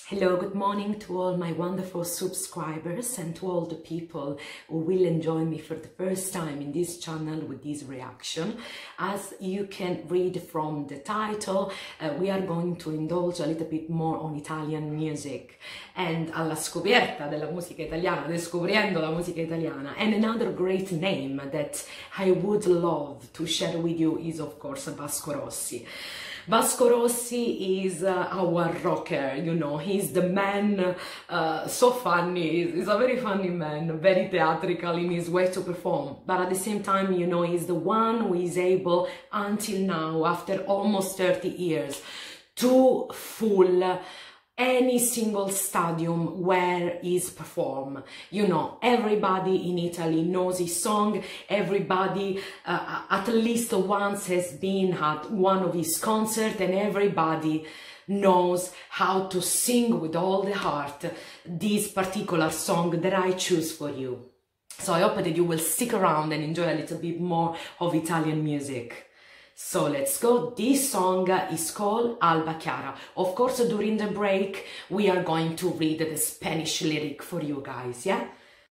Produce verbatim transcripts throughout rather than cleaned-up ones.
Hello, good morning to all my wonderful subscribers and to all the people who will enjoy me for the first time in this channel with this reaction. As you can read from the title, uh, we are going to indulge a little bit more on Italian music and alla scoperta della musica italiana, descoprendo la musica italiana. And another great name that I would love to share with you is of course Vasco Rossi. Vasco Rossi is uh, our rocker, you know, he's the man, uh, so funny, he's a very funny man, very theatrical in his way to perform, but at the same time, you know, he's the one who is able, until now, after almost thirty years, to full any single stadium where he's performed. You know, everybody in Italy knows his song, everybody uh, at least once has been at one of his concerts, and everybody knows how to sing with all the heart this particular song that I choose for you. So I hope that you will stick around and enjoy a little bit more of Italian music. So let's go. This song is called Alba Chiara. Of course, during the break, we are going to read the Spanish lyric for you guys, yeah?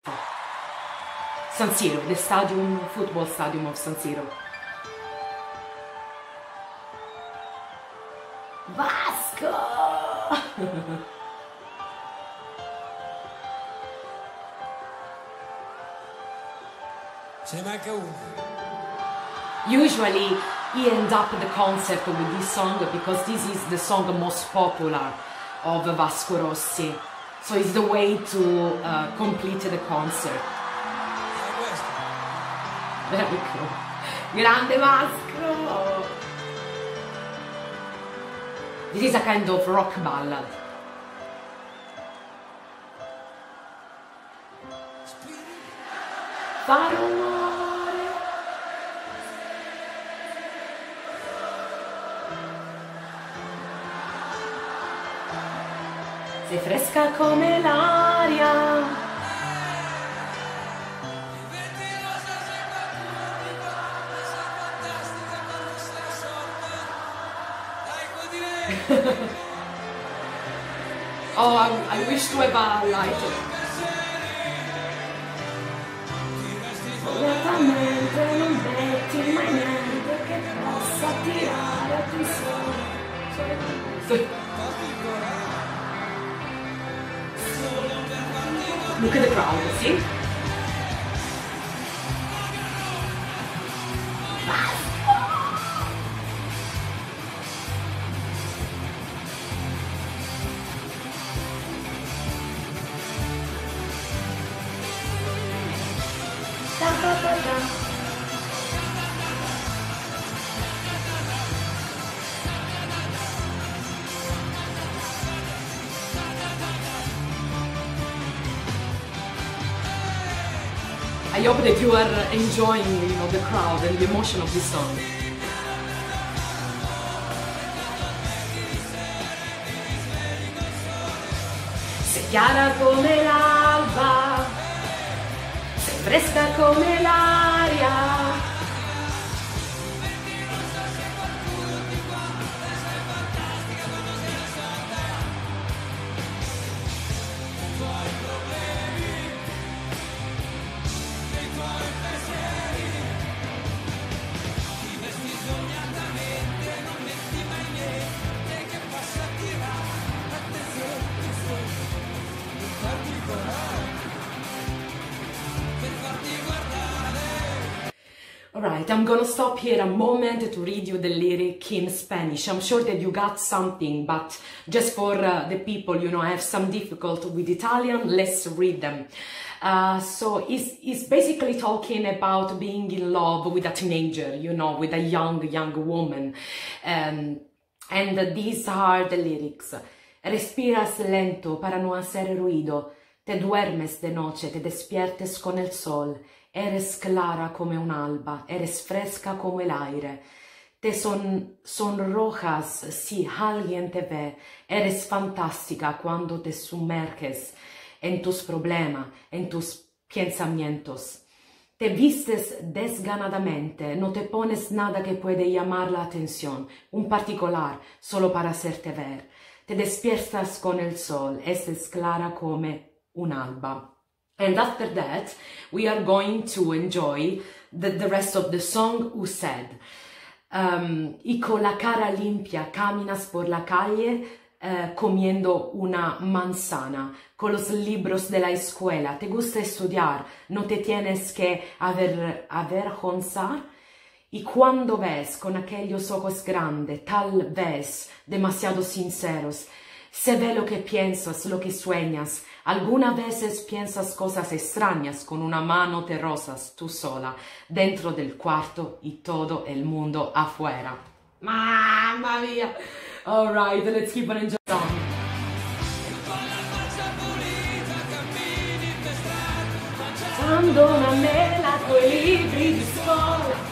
San Siro, the stadium, football stadium of San Siro. Vasco! Ce manca uno. Usually, he ends up the concert with this song because this is the song most popular of Vasco Rossi. So it's the way to uh, complete the concert. Very cool. Grande Vasco! This is a kind of rock ballad. Fare rumore. Sei fresca come l'aria. Oh, I, I wish to have a lighter. Fortunatamente non metti mai niente che possa tirare attenzione. Look at the crowd, see? Da, da, da, da. I hope that you are enjoying, you know, the crowd and the emotion of this song. Sei chiara come l'alba, sei fresca come l'aria. Alright, I'm gonna stop here a moment to read you the lyric in Spanish. I'm sure that you got something, but just for uh, the people, you know, I have some difficulty with Italian, let's read them. Uh, so it's, it's basically talking about being in love with a teenager, you know, with a young, young woman. Um, and uh, these are the lyrics. Respiras lento para no hacer ruido, te duermes de noche, te despiertes con el sol. Eres clara como un alba, eres fresca como el aire. Te son, sonrojas si alguien te ve. Eres fantástica cuando te sumerges en tus problemas, en tus pensamientos. Te vistes desganadamente, no te pones nada que puede llamar la atención, un particular, solo para hacerte ver. te despiertas con el sol, es clara come un'alba. And after that, we are going to enjoy the, the rest of the song, Who Said. Um, y con la cara limpia caminas por la calle eh, comiendo una manzana, con los libros de la escuela, te gusta estudiar, no te tienes que aver, avergonzar. Y cuando ves con aquellos ojos grandes, tal vez demasiado sinceros, se ve lo que piensas, lo que sueñas. Algunas veces piensas cosas extrañas, con una mano te rozas tú sola, dentro del cuarto y todo el mundo afuera. Mamma mia! Alright, let's keep on enjoying the song. Quando una mela coi libri di scuola.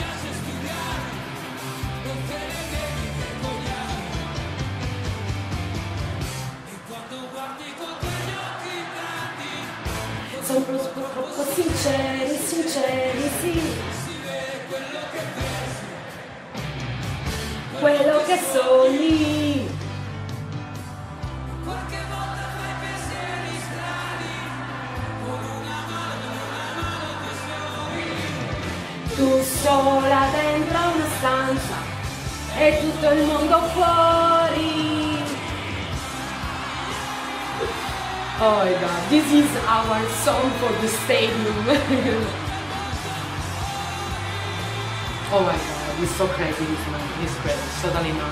Sono troppo, troppo sinceri, sinceri, sì. Quello che sogni. Qualche volta fai pensieri strani, con una mano, una mano ti sfiori. Tu sola dentro una stanza e tutto il mondo fuori. Oh my god, this is our song for the stadium. Oh my god, he's so crazy, this man. He's crazy, totally not.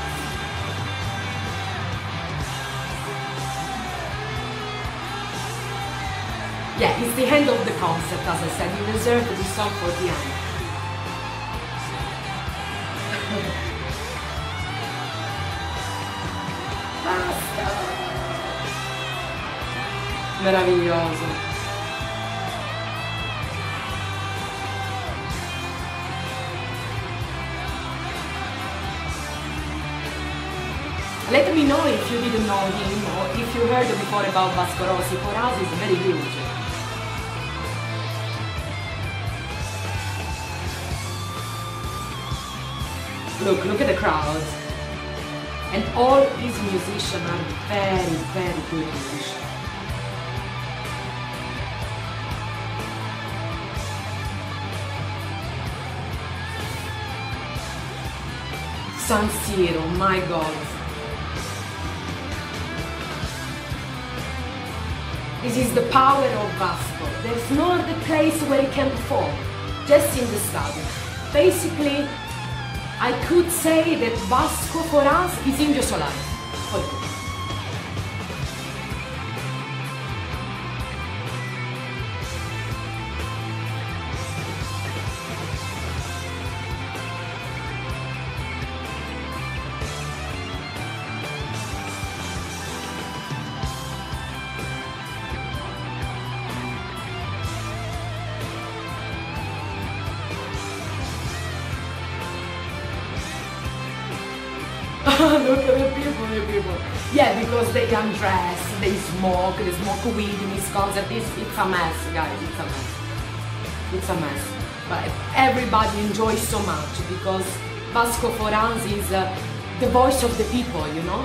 Yeah, it's the end of the concept, as I said. You deserve this song for the end. Basta! Meraviglioso. Let me know if you didn't know him or if you heard before about Vasco Rossi. For us it's very huge. Look, look at the crowd. And all his musicians are very, very good musicians. San Siro, my god. This is the power of Vasco. There's no other place where he can perform, just in the stadium. Basically, I could say that Vasco for us is Indio Solari. For you. Look at the people, the people. Yeah, because they undress, they smoke, they smoke weed in this concert. It's, it's a mess, guys, it's a mess. It's a mess. But everybody enjoys so much because Vasco for us is uh, the voice of the people, you know?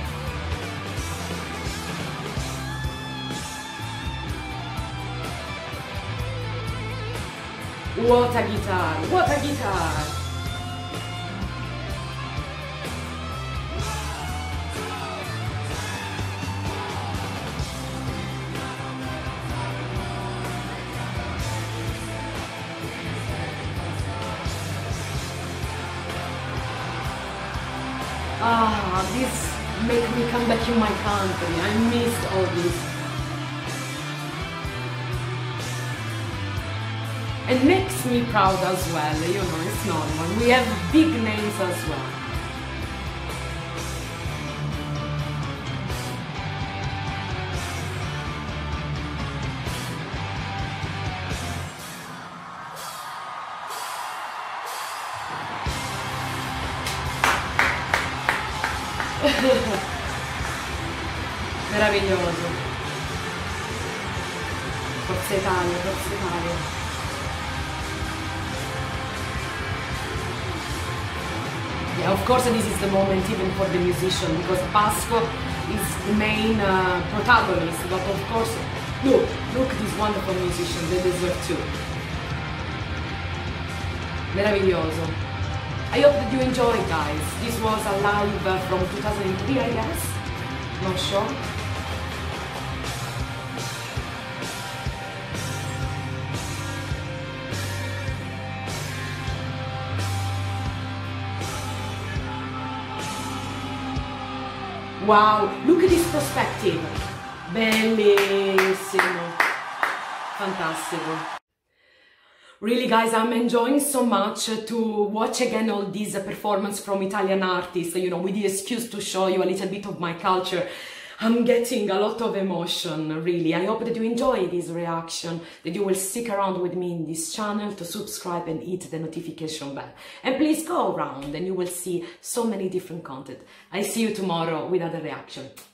What a guitar, what a guitar! Ah, this makes me come back in my country. I missed all this. It makes me proud as well, you know, it's normal. We have big names as well. Meraviglioso. Forza Italia, Forza Italia. Yeah, of course this is the moment even for the musician, because Pasco is the main uh, protagonist, but of course, look, look at these wonderful musicians, they deserve too. Meraviglioso. I hope that you enjoyed, guys. This was a live uh, from two thousand three, I guess, not sure. Wow, look at this perspective. Bellissimo. Fantastico. Really, guys, I'm enjoying so much to watch again all these performances from Italian artists, you know, with the excuse to show you a little bit of my culture. I'm getting a lot of emotion, really. I hope that you enjoy this reaction, that you will stick around with me in this channel to subscribe and hit the notification bell. And please go around and you will see so many different content. I see you tomorrow with another reaction.